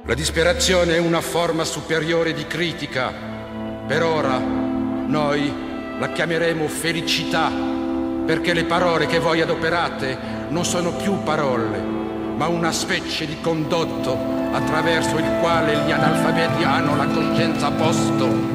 La disperazione è una forma superiore di critica. Per ora noi la chiameremo felicità, perché le parole che voi adoperate non sono più parole, ma una specie di condotto attraverso il quale gli analfabeti hanno la coscienza a posto.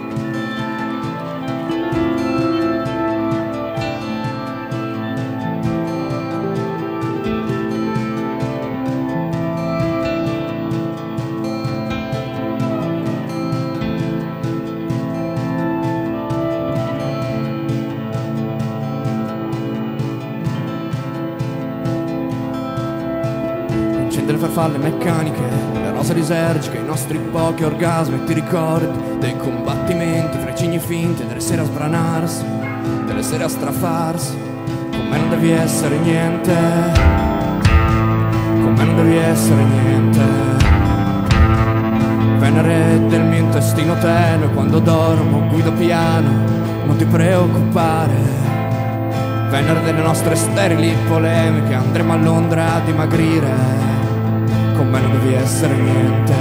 Le farfalle meccaniche, le rose lisergiche, i nostri pochi orgasmi. Ti ricordi dei combattimenti fra i cigni finti, delle sere a sbranarsi, delle sere a strafarsi? Con me non devi essere niente, con me non devi essere niente. Venere del mio intestino tenue, quando dormo guido piano, non ti preoccupare. Venere delle nostre sterili polemiche, andremo a Londra a dimagrire. Con me non devi essere niente,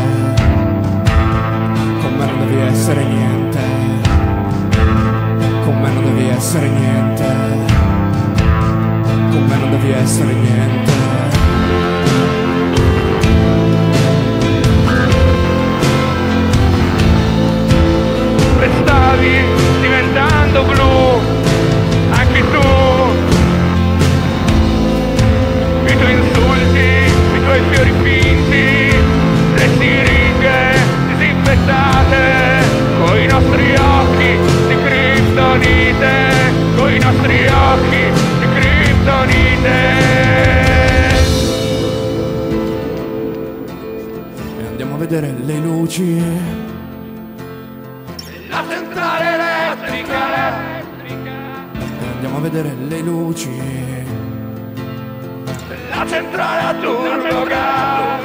con me non devi essere niente, con me non devi essere niente, con me non devi essere niente. Stavi diventando blu, anche tu. I tuoi insulti, i tuoi fiori finti, le siringhe disinfettate, coi nostri occhi di criptonite, coi nostri occhi di criptonite. E andiamo a vedere le luci, La centrale elettrica. e andiamo a vedere le luci. La centrale a turbogas.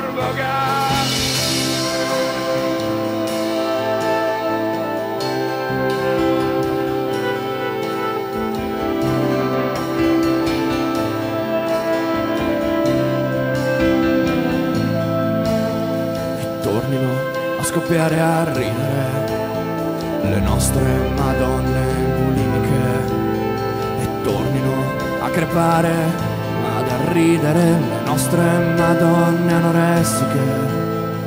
E tornino a scoppiare, a ridere le nostre madonne bulimiche. E tornino a crepare, ma da ridere le nostre madonne anoressiche.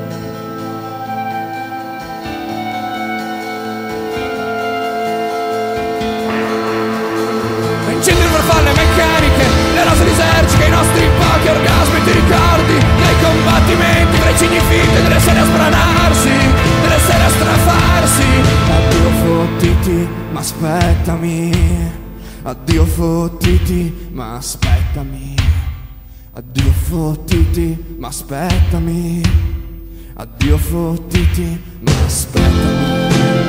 Incendi di farfalle meccaniche, le rose lisergiche, i nostri pochi orgasmi. Ti ricordi dei combattimenti tra i cigni finti, delle sere a sbranarsi, delle sere a strafarsi? Addio fottiti, ma aspettami. Addio fottiti, ma aspettami. Addio fottiti, ma aspettami. Addio fottiti, ma aspettami.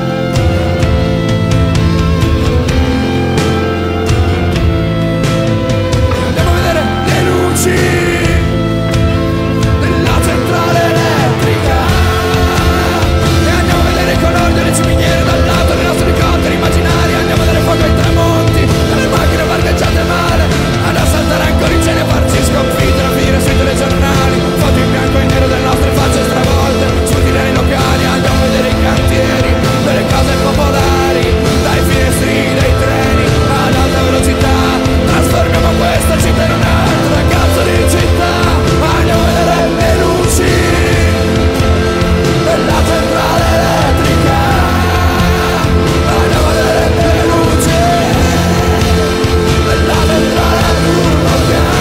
Andiamo a vedere le luci della centrale elettrica. E andiamo a vedere i colori delle ciminiere dal lato dei nostri elicotteri immaginari. Andiamo a vedere fuoco ai tramonti, dalle macchine parcheggiate male, ad assaltare ancora i cieli e farci sconfitte, a finire sui telegiornali, foto in bianco e nero delle nostre facce stravolte, sui direi locali. Andiamo a vedere i cantieri delle case popolari, dai finestri dei treni ad alta velocità. Trasformiamo questa città in un'altra cazzo di città. Andiamo a vedere le luci della centrale elettrica. Andiamo a vedere le luci della centrale a turbogas.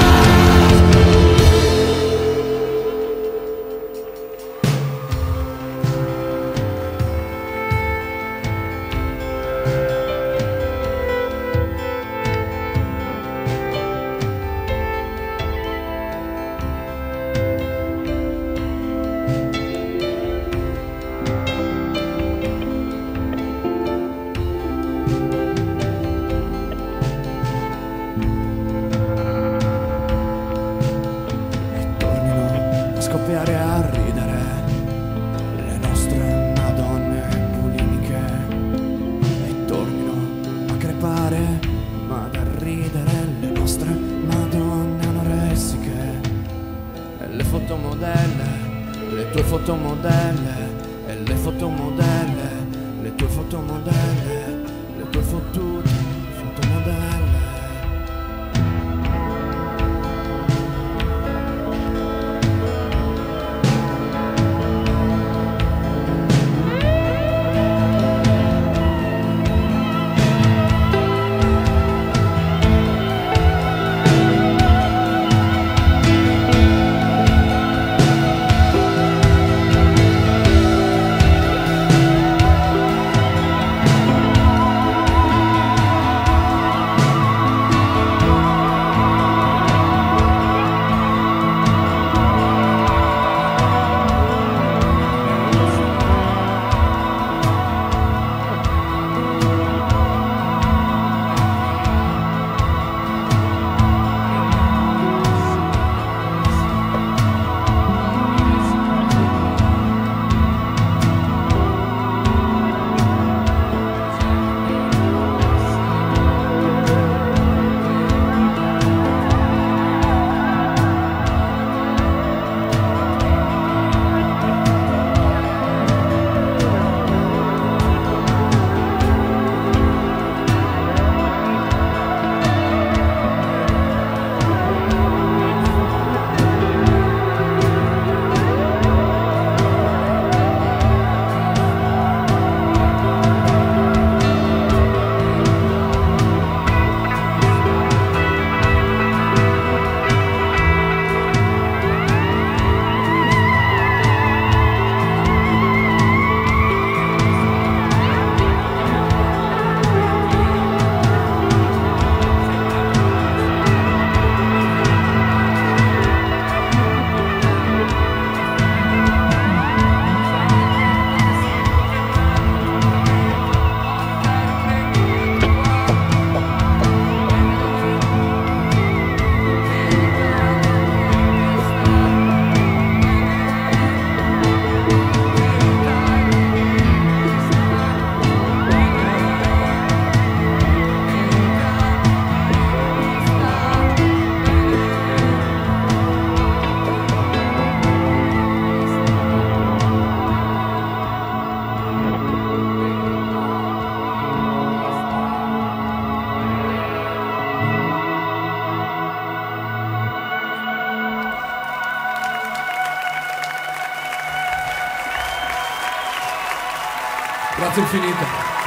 Scoppiare a ridere le nostre madonne bulimiche. E tornino a crepare, ma da ridere le nostre madonne anoressiche. E le fotomodelle, le tue fotomodelle e le fotomodelle, le tue fotomodelle, le tue fottute fotomodelle. Grazie infinite.